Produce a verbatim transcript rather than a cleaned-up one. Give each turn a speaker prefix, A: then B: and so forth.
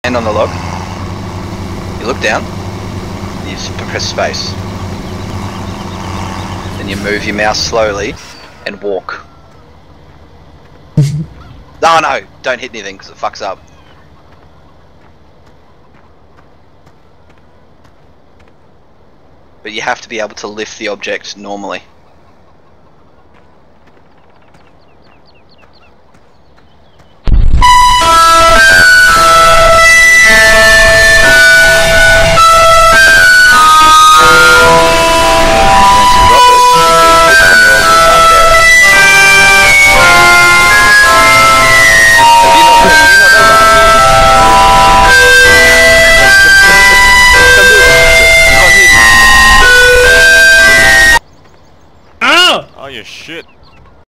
A: hand on the log. You look down. You just press space. Then you move your mouse slowly and walk. No, no, don't hit anything because it fucks up. But you have to be able to lift the object normally.